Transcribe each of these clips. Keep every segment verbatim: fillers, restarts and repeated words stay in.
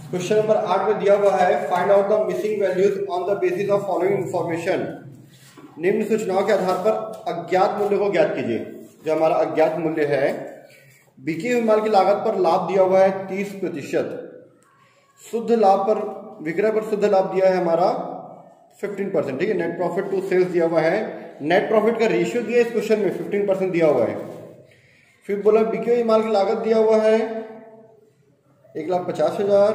Question number आठ में दिया हुआ है find out the missing values on the basis of following information. निम्न सूचनाओं के आधार पर अज्ञात मूल्य को ज्ञात कीजिए। जो हमारा अज्ञात मूल्य है, बिके हुए माल की लागत पर लाभ दिया हुआ है तीस प्रतिशत, शुद्ध लाभ पर विक्रय पर शुद्ध लाभ दिया है हमारा फिफ्टीन परसेंट। ठीक है, नेट प्रॉफिट टू सेल्स दिया हुआ है, नेट प्रॉफिट का रेशियो दिया है इस क्वेश्चन में फिफ्टीन परसेंट दिया हुआ है। फिर बोला बिके हुए माल की लागत दिया हुआ है एक लाख पचास हजार,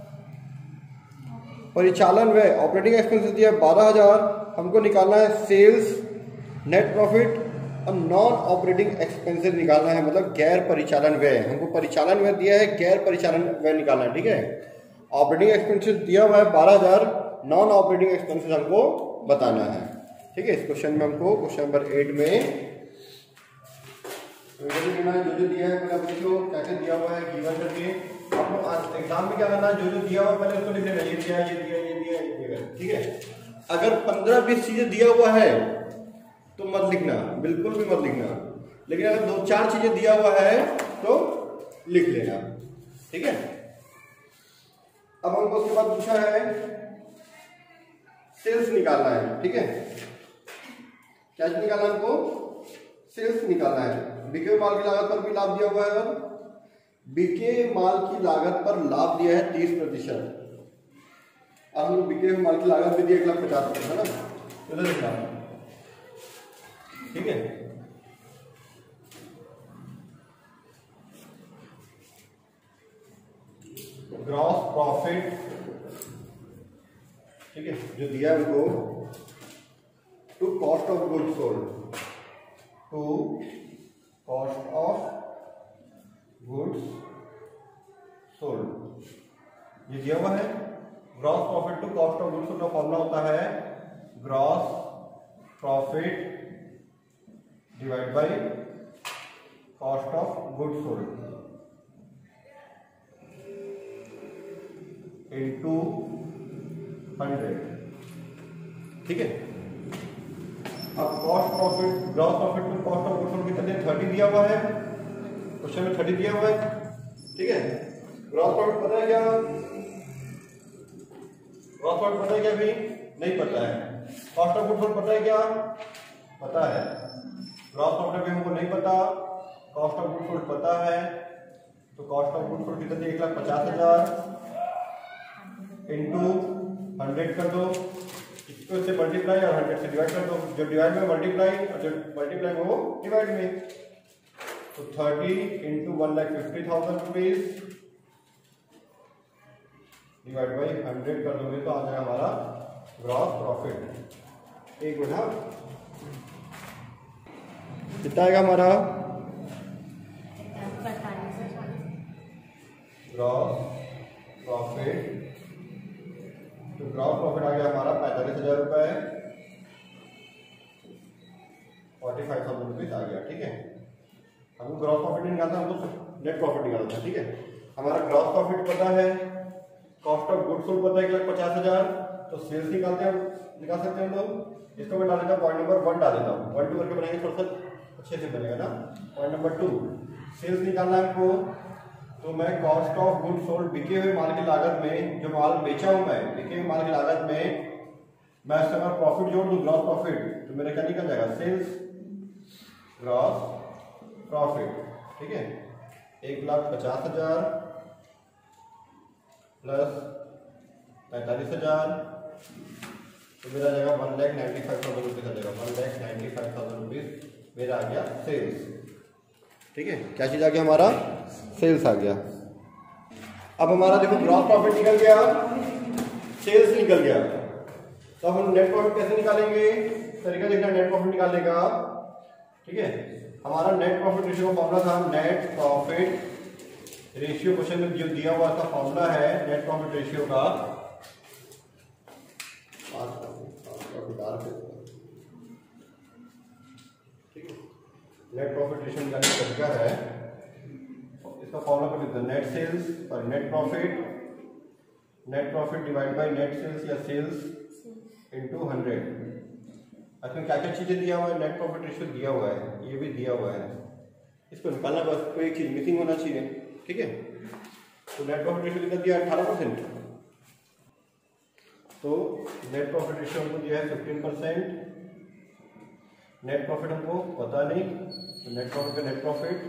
परिचालन व्यय ऑपरेटिंग एक्सपेंसेस दिया है बारह हजार। हमको निकालना है सेल्स, नेट प्रॉफिट और नॉन ऑपरेटिंग एक्सपेंसेस निकालना है, मतलब गैर परिचालन व्यय। हमको परिचालन व्यय दिया है, गैर परिचालन व्यय निकालना है। ठीक है, ऑपरेटिंग एक्सपेंसेस दिया हुआ है बारह हजार, नॉन ऑपरेटिंग एक्सपेंसेस हमको बताना है। ठीक है, इस क्वेश्चन में हमको क्वेश्चन नंबर एट में जो जो दिया है कैसे दिया हुआ है गिवन करके आपको एग्जाम में क्या करना है, जो जो दिया हुआ है पहले उसको लिख लेना, ये दिया ये दिया ये दिया ये दिया। ठीक है, अगर पंद्रह बीस चीजें दिया हुआ है तो मत लिखना, बिल्कुल भी मत लिखना, लेकिन अगर दो चार चीजें दिया हुआ है तो लिख लेना। ठीक है, अब हमको उसके बाद पूछा है सेल्स निकालना है। ठीक है, क्या निकालना है हमको, सेल्स निकालना है। बिके हुए माल की लागत पर भी लाभ दिया हुआ है, और बिके माल की लागत पर लाभ दिया है तीस प्रतिशत। अब हम बिके हुए माल की लागत भी दिया एक लाख पचास प्रतिशत है ना, इधर लिखना। ठीक है, ग्रॉस प्रॉफिट, ठीक है, जो दिया है उनको to cost of goods sold, to cost of goods sold, ये दिया हुआ है। Gross profit to cost of goods sold का फॉर्मूला होता है gross profit divide by cost of goods sold into hundred. ठीक है, अब cost profit gross profit to cost of goods sold कितने थर्टी दिया हुआ है, क्वेश्चन में थर्टी दिया हुआ है। ठीक है, ग्रॉस प्रॉफिट पता है क्या, ग्रॉस प्रॉफिट पता है क्या अभी नहीं पता है। कॉस्ट ऑफ गुड्स सोल्ड पता है क्या, पता है। ग्रॉस प्रॉफिट भी हमको नहीं पता, कॉस्ट ऑफ गुड्स सोल्ड पता है। तो कॉस्ट ऑफ गुड्स सोल्ड कितने एक लाख पचास हजार इंटू हंड्रेड कर दो, इसको से मल्टीप्लाई और हंड्रेड से डिवाइड कर दो, जो डिवाइड में मल्टीप्लाई और जो मल्टीप्लाई में वो डिवाइड में। तो thirty into one lakh fifty thousand rupees divide by hundred कर दोगे तो आ जाएगा हमारा ग्रॉस प्रॉफिट। एक मिनट, कितना आएगा हमारा ग्रॉस प्रॉफिट, तो ग्रॉस प्रॉफिट आ गया हमारा पैंतालीस हजार रुपए, फोर्टी फाइव थाउजेंड रुपीज आ गया। ठीक है, हमको ग्रॉस प्रॉफिट नहीं निकालना, हमको नेट प्रॉफिट निकालना है। ठीक है, हमारा ग्रॉस प्रॉफिट पता है, कॉस्ट ऑफ गुड्स सोल्ड पता है एक लाख पचास हजार, तो सेल्स निकालते हैं, निकाल सकते हैं हम लोग। इसको मैं डाल देता हूँ पॉइंट नंबर वन डाल देता हूँ, वन टू करके बनाएंगे थोड़ा सा अच्छे से बनेगा ना। पॉइंट नंबर टू, सेल्स निकालना है हमको, तो मैं कॉस्ट ऑफ गुड्स सोल्ड बिके हुए माल की लागत में, जो माल बेचा हूं मैं बिके हुए माल की लागत में मैं इससे अगर प्रॉफिट जोड़ दूं ग्रॉस प्रॉफिट, तो मेरा क्या निकल जाएगा सेल्स ग्रॉस प्रॉफिट। ठीक है, एक लाख पचास हजार प्लस पैंतालीस हजार, तो मेरा जाएगा one lakh ninety five thousand rupees आ जाएगा, one lakh ninety five thousand rupees मेरा आ गया सेल्स। ठीक है, क्या चीज आ गया हमारा, सेल्स आ गया। अब हमारा देखो ग्रॉस प्रॉफिट निकल गया, सेल्स निकल गया, तो हम नेट प्रॉफिट कैसे निकालेंगे, तरीका देखना नेट प्रॉफिट निकालने का। ठीक है, हमारा नेट प्रॉफिट रेशियो का फॉर्मूला था नेट प्रॉफिट रेशियो, क्वेश्चन में जो दिया हुआ था फॉर्मूला है नेट प्रॉफिट रेशियो का, ठीक है, नेट प्रॉफिट रेशियो निकालने का तरीका है, इसका फॉर्मूला कर देते हैं नेट सेल्स और net profit, net profit divide by net sales या सेल्स इनटू हंड्रेड। इसमें क्या क्या चीजें दिया हुआ है, नेट प्रॉफिट रेशियो दिया हुआ है, ये भी दिया हुआ है, इसको निकालना बस, कोई एक चीज मिसिंग होना चाहिए। ठीक है, तो नेट प्रॉफिट रेशियो निकल दिया अठारह परसेंट। तो नेट प्रॉफिट रेशियो हमको दिया है फिफ्टीन परसेंट। नेट प्रॉफिट हमको पता नहीं, तो नेट प्रॉफिट का net profit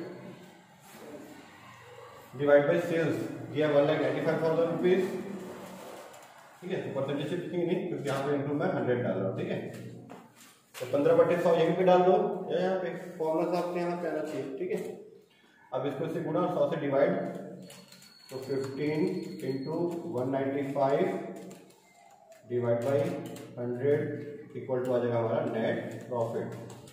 divide by sales दिया one lakh ninety five thousand rupees. ठीक है, तो परसेंटेज लिखेंगे नहीं क्योंकि यहाँ पे इंटू में हंड्रेड डाल रहा हूँ। ठीक है, तो पंद्रह बटे सौ यहीं पे डाल दो या यहाँ पे फॉर्मूला साहब से यहाँ पे आना चाहिए। ठीक है, अब इसको से गुणा और सौ से डिवाइड, तो fifteen into one ninety five divide by hundred equal to आ जाएगा हमारा नेट प्रॉफिट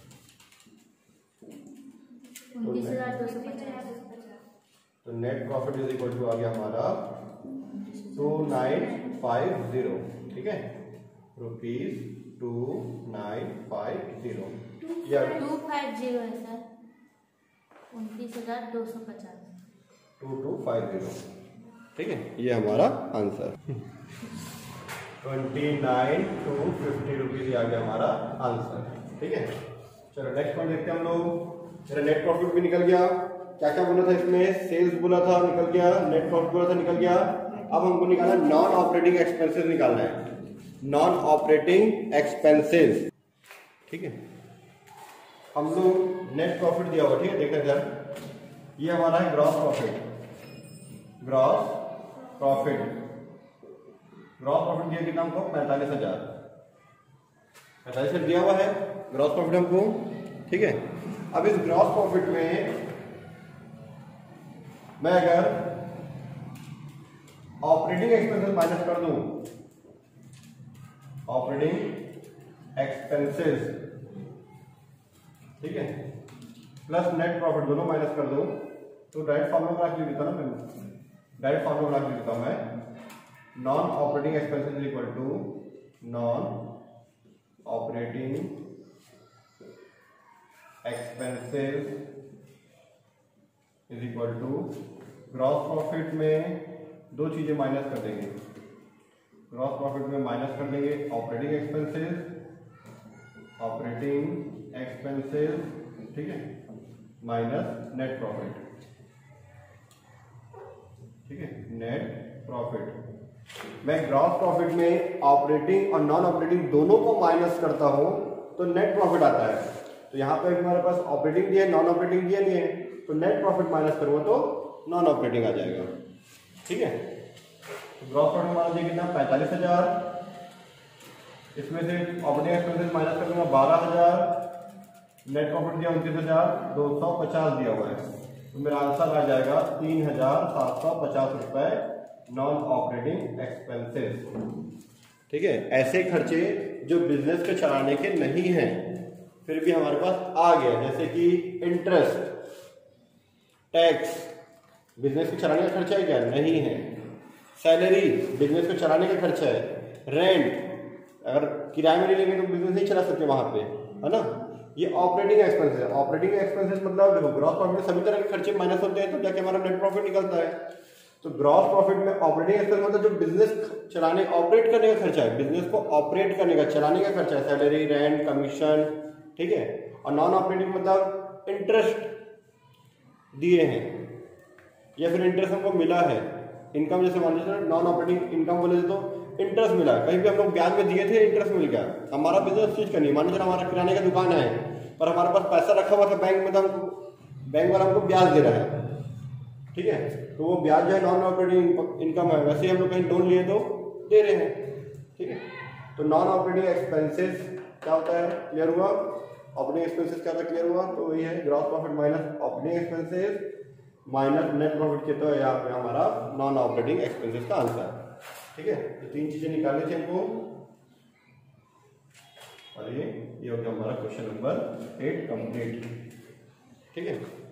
उनतीस हजार दो सौ पचास। तो net profit is equal to आ गया हमारा टू नाइन फाइव जीरो। ठीक है, rupees two nine five zero या टू फाइव जीरो है सर, उनतीस हजार दो सौ पचास टू टू फाइव जीरो। ठीक है, ये हमारा answer twenty nine two fifty rupees आ गया हमारा आंसर। ठीक है, चलो नेक्स्ट पॉइंट देखते हैं हम लोग। मेरा नेट प्रॉफिट भी निकल गया। क्या क्या बोला था इसमें? सेल्स बोला था, निकल गया। नेट प्रॉफिट बोला था, निकल गया। अब हमको निकालना नॉन ऑपरेटिंग एक्सपेंसेस निकालना है, नॉन ऑपरेटिंग एक्सपेंसेस। ठीक है, हम लोग नेट प्रॉफिट दिया हुआ। ठीक है, देखते हैं, ये हमारा है gross profit. Gross profit gross profit दिया कितना हमको? पैंतालीस हजार पैंतालीस हजार दिया हुआ है ग्रॉस प्रॉफिट हमको। ठीक है, अब इस ग्रॉस प्रॉफिट में मैं अगर ऑपरेटिंग एक्सपेंसेस माइनस कर दूं, ऑपरेटिंग एक्सपेंसेस, ठीक है, प्लस नेट प्रॉफिट दोनों माइनस कर दूं, तो डायरेक्ट फॉर्मूला बना के लिख देता ना मैं डायरेक्ट फॉर्मूला बना के लिख देता हूं मैं non operating expenses is equal to non operating expenses is equal to gross profit में दो चीजें माइनस कर देंगे। ग्रॉस प्रॉफिट में माइनस कर देंगे ऑपरेटिंग एक्सपेंसेस ऑपरेटिंग एक्सपेंसेस ठीक है, माइनस नेट प्रॉफिट। ठीक है, नेट प्रॉफिट मैं ग्रॉस प्रॉफिट में ऑपरेटिंग और नॉन ऑपरेटिंग दोनों को माइनस करता हूं तो नेट प्रॉफिट आता है। तो यहां पे हमारे पास ऑपरेटिंग दिया है, नॉन ऑपरेटिंग दिया नहीं है, तो नेट प्रॉफिट माइनस करूंगा तो नॉन ऑपरेटिंग आ जाएगा। ठीक है, तो ग्रॉस प्रॉफिट हमारा दिया कितना? पैंतालीस हजार। इसमें से ऑपरेटिंग एक्सपेंसेस माइनस कर दूंगा बारह हजार। नेट प्रॉफिट दिया उनतीस हजार दो सौ पचास दिया हुआ है, तो मेरा आंसर आ जाएगा तीन हजार सात सौ पचास रुपए नॉन ऑपरेटिंग एक्सपेंसेस। ठीक है, ऐसे खर्चे जो बिजनेस के चलाने के नहीं हैं फिर भी हमारे पास आ गया, जैसे कि इंटरेस्ट, टैक्स बिजनेस को चलाने का खर्चा है क्या? नहीं है। सैलरी बिजनेस को चलाने का खर्चा है। रेंट अगर किराए में नहीं लेंगे तो बिजनेस नहीं चला सकते वहां पे, है ना। ये ऑपरेटिंग एक्सपेंसेस है। ऑपरेटिंग एक्सपेंसेस मतलब देखो ग्रॉस प्रॉफिट में सभी तरह के खर्चे माइनस होते हैं तो जाके हमारा नेट प्रॉफिट निकलता है। तो ग्रॉस प्रॉफिट में ऑपरेटिंग एक्सपेंस मतलब जो बिजनेस चलाने ऑपरेट करने का खर्चा है, बिजनेस को ऑपरेट करने का चलाने का खर्चा है, सैलरी, रेंट, कमीशन, ठीक है। और नॉन ऑपरेटिंग मतलब इंटरेस्ट दिए हैं या फिर इंटरेस्ट हमको मिला है, इनकम जैसे मान लीजिए नॉन ऑपरेटिंग इनकम बोले तो इंटरेस्ट मिला, कहीं भी हम लोग ब्याज में दिए थे इंटरेस्ट मिल गया। हमारा बिजनेस चीज करनी, मान लीजिए हमारा किराने का दुकान है पर हमारे पास पैसा रखा हुआ था बैंक में, तो हमको बैंक वाला हमको ब्याज दे रहा है, ठीक है, तो वो ब्याज जो है नॉन ऑपरेटिंग इनकम है। वैसे ही हम लोग कहीं लोन लिए तो दे रहे हैं, ठीक है। तो नॉन ऑपरेटिंग एक्सपेंसेस क्या होता है, क्लियर हुआ? ऑपरेटिंग एक्सपेंसेस क्या होता है, क्लियर हुआ? तो वही है gross profit minus operating expenses minus net profit के, तो यहाँ पे हमारा नॉन ऑपरेटिंग एक्सपेंसेस का आंसर, ठीक है। तो तीन चीजें निकालनी थी हमको और ये ये हो गया हमारा क्वेश्चन नंबर एट कंप्लीट, ठीक है।